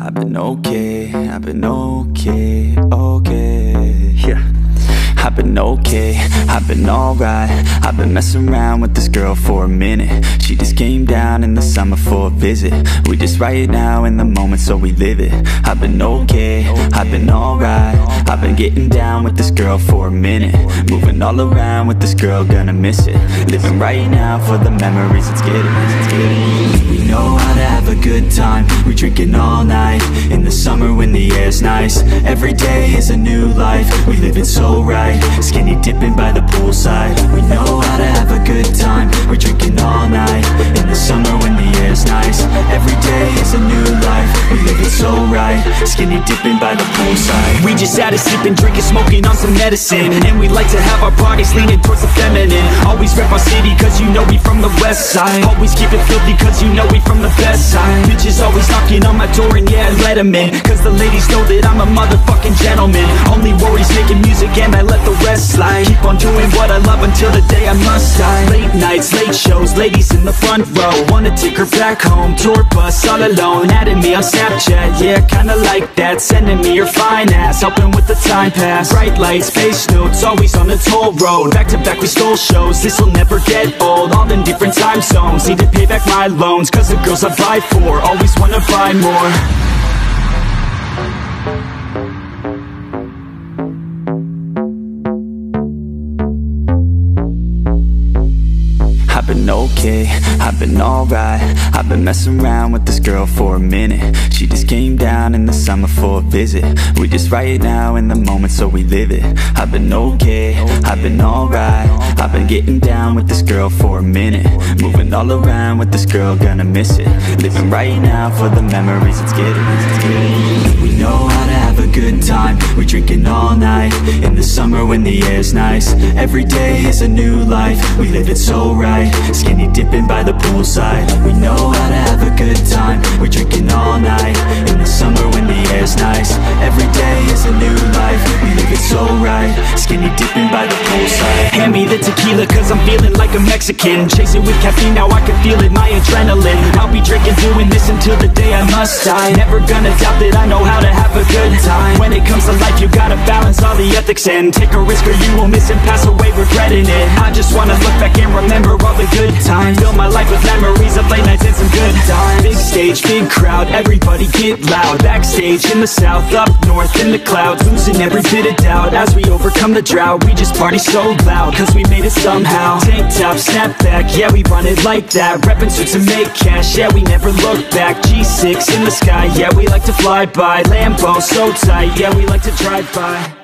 I've been okay, okay, yeah. I've been okay, I've been alright. I've been messing around with this girl for a minute. She just came down in the summer for a visit. We just right now in the moment, so we live it. I've been okay, I've been alright. I've been getting down with this girl for a minute. Moving all around with this girl, gonna miss it. Living right now for the memories, let's get it. We know how to have a good time. We drinking all night in the summer when the air's nice. Every day is a new life, we live it so right. Skinny dipping by the poolside. We know how to have a good time. We're drinking all night in the summer when the air's nice. Every day is a new life, we live it so right. Skinny dipping by the poolside. We just had a sipping, drinking, smoking on some medicine. And we like to have our bodies leaning towards the feminine. Always rep our city cause you know we from the west side. Always keep it filthy cause you know we from the best side. Bitches always knocking on my door and yeah, I let them in. Cause the ladies know that I'm a motherfucking gentleman. Only worries making music and I let the rest slide. Keep on doing what I love until the day I must die. Late nights, late shows, ladies in the front row. Wanna take her back home, tour bus all alone. Adding me on Snapchat, yeah, kinda like that. Sending me your fine ass, helping with the time pass. Bright lights, face notes, always on the toll road. Back to back we stole shows, this'll never get old. All in different time zones, need to pay back my loans. Cause the girls I buy for, always wanna buy more. I've been okay, I've been alright. I've been messing around with this girl for a minute. She just came down in the summer for a visit. We just right now in the moment, so we live it. I've been okay, I've been alright. I've been getting down with this girl for a minute. Moving all around with this girl, gonna miss it. Living right now for the memories, let's get it. We know how to have a good time. We're drinking all night in the summer when the air's nice. Every day is a new life, we live it so right. Skinny dipping by the poolside. We know how to have a good time. We're drinking all night in the summer when the air's nice. Every day is a new life, we live it so right. Skinny dipping by the poolside. Hand me the tequila cause I'm feeling like a Mexican. Chasing with caffeine, now I can feel it, my adrenaline. I'll be drinking, doing this until the day I must die. Never gonna doubt that I know how to have a good time. When it comes to life, you gotta balance all the ethics and take a risk or you will miss and pass away regretting it. I just wanna look back and remember all the good times. Fill my life with memories of late nights and some good times. Big stage, big crowd, everybody get loud. Backstage in the south, up north in the clouds. Losing every bit of doubt as we overcome the drought. We just party so loud cause we made it somehow. Tank top, snap back, yeah we run it like that. Reppin' suits to make cash, yeah we never look back. G6 in the sky, yeah we like to fly by. Lambo so tight, yeah we like to drive by.